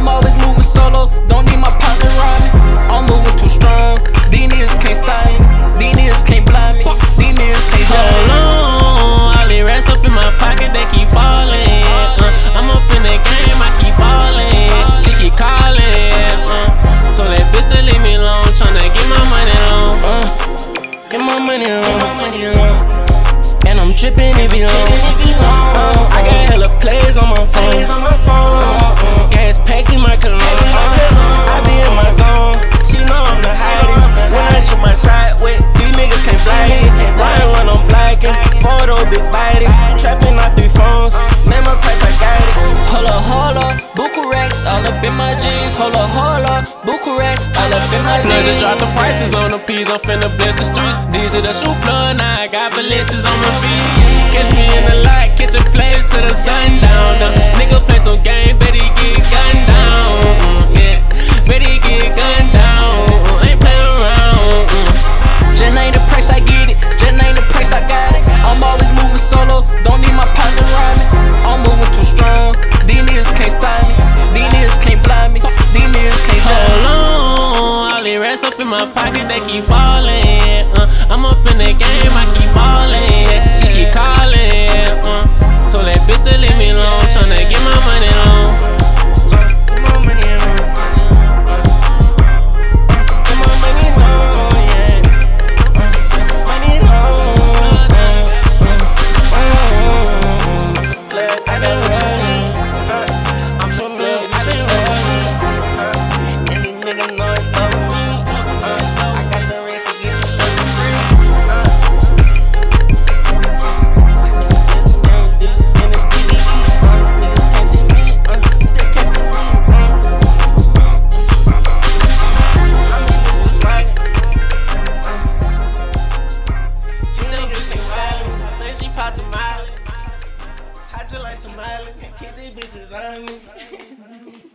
I'm always moving solo, don't need my partner around me. I'm moving too strong, these niggas can't stop me. These niggas can't blind me, these niggas can't blind me. Hold on, all these rats up in my pocket, they keep falling. I'm up in the game, I keep balling. She keep calling. Told that bitch to leave me alone, tryna get my money long. Get my money long, and I'm tripping if you long. I got hella plays on my phone. Gas packed in my cologne. I be in my zone. She know I'm the hottest. When I shoot my shot with these niggas can't block it. Ryan when I'm blacking. Photo big body. Trapping out 3 phones. Name my price, I got it. Hold up, Bucharest all up in my jeans. Hold up, Bucharest all up in my jeans. Plug just drop the prices on the peas, I'm finna bless the streets. These are the shoe plug, now I got balances on my feet. Catch me in the light, catch a place to the sundown. Niggas play some game, bet he get gunned down. Yeah, bet he get gunned down. Ain't playing around. Jen ain't the price, I get it. Jen ain't the price, I got it. I'm always moving solo, don't need my partner around me. I'm moving too strong, these niggas can't stop me. These niggas can't blind me, these niggas can't blind me. Hold on, all these rats up in my pocket, they keep falling. I'm up in the game, I keep balling. She keep calling. Told that bitch to leave me alone, tryna get my money long. Get my money long. Get my money long, yeah. Money long. I got what you need. I'm too glad you should hold me. Any nigga know it's over me. I got the rest to get you touchin' free. She popped the mileage. How'd you like tamales? Keep these bitches on me.